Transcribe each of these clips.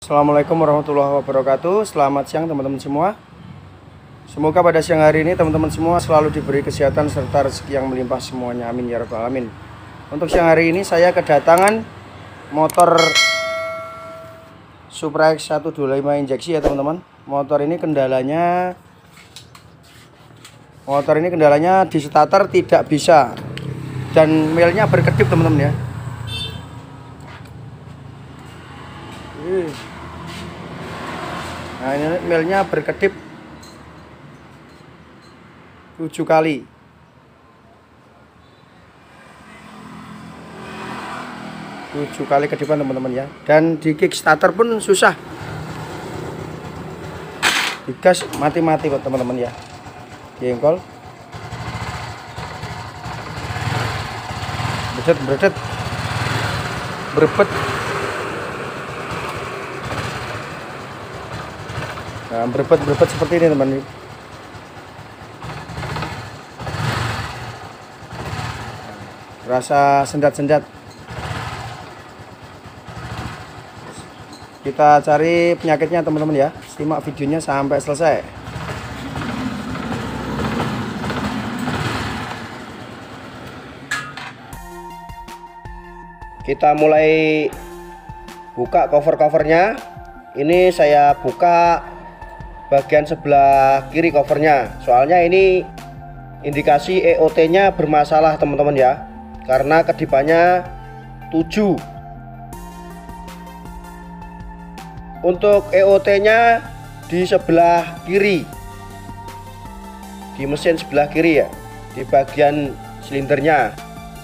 Assalamualaikum warahmatullahi wabarakatuh. Selamat siang teman-teman semua. Semoga pada siang hari ini teman-teman semua selalu diberi kesehatan serta rezeki yang melimpah semuanya. Amin ya rabbal alamin. Untuk siang hari ini saya kedatangan motor Supra X 125 injeksi ya teman-teman. Motor ini kendalanya di starter tidak bisa dan milnya berkedip teman-teman ya. Nah, ini milnya berkedip 7 kali. Kedipan teman-teman ya. Dan di kickstarter pun susah. Digas mati-mati buat teman-teman ya. Jengkol. Bedet. Berebet. Nah, berebet seperti ini teman-teman. Rasa sendat-sendat. Kita cari penyakitnya teman-teman ya. Simak videonya sampai selesai. Kita mulai buka cover-covernya. Ini saya buka bagian sebelah kiri covernya, soalnya ini indikasi EOT nya bermasalah teman-teman ya, karena kedipannya 7. Untuk EOT nya di sebelah kiri, di mesin sebelah kiri ya, di bagian silindernya.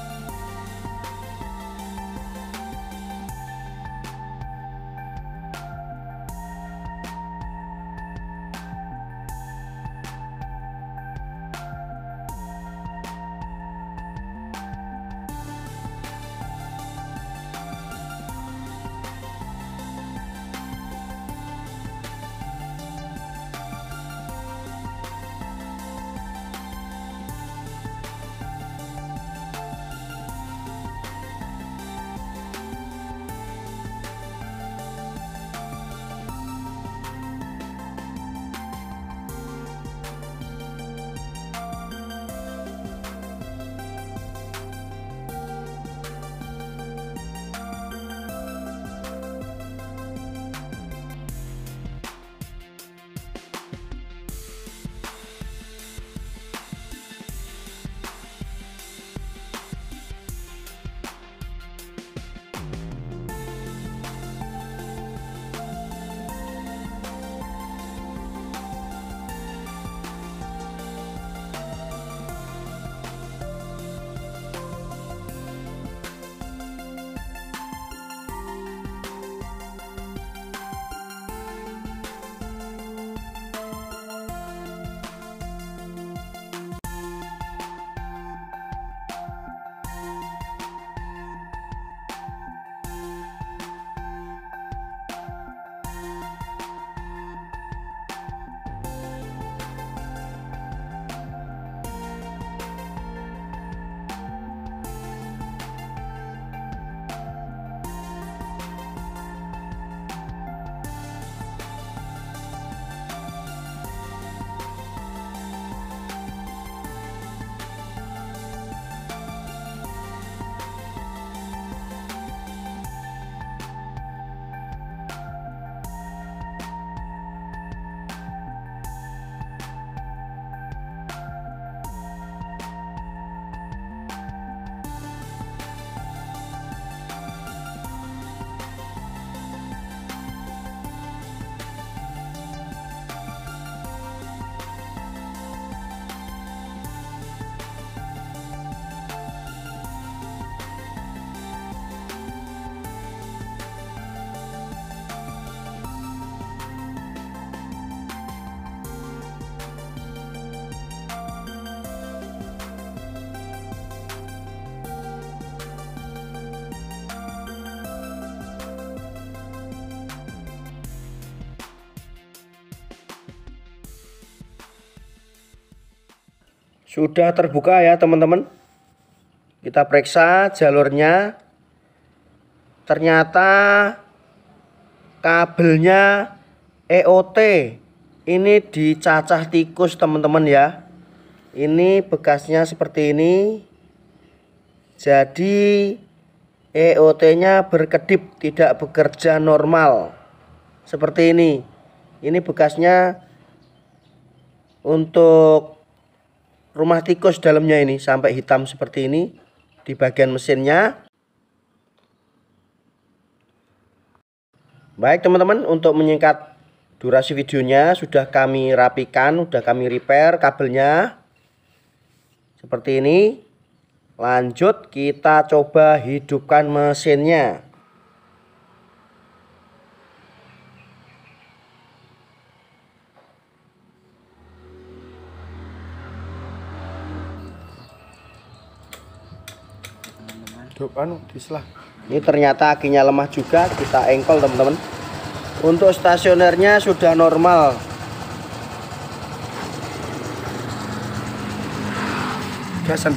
Sudah terbuka ya teman-teman. Kita periksa jalurnya. Ternyata kabelnya EOT ini dicacah tikus teman-teman ya. Ini bekasnya seperti ini. Jadi EOT nya berkedip, tidak bekerja normal seperti ini. Ini bekasnya untuk rumah tikus dalamnya, ini sampai hitam seperti ini di bagian mesinnya. Baik teman-teman, untuk menyingkat durasi videonya sudah kami rapikan, sudah kami repair kabelnya seperti ini. Lanjut kita coba hidupkan mesinnya. Ini ternyata akinya lemah juga, kita engkol teman-teman. Untuk stasionernya sudah normal. Gasen.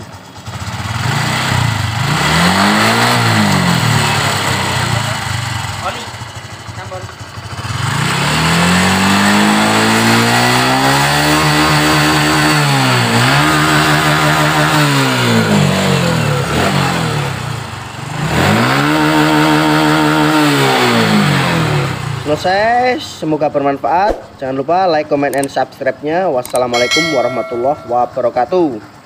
Selesai, semoga bermanfaat. Jangan lupa like, comment, and subscribe-nya. Wassalamualaikum warahmatullahi wabarakatuh.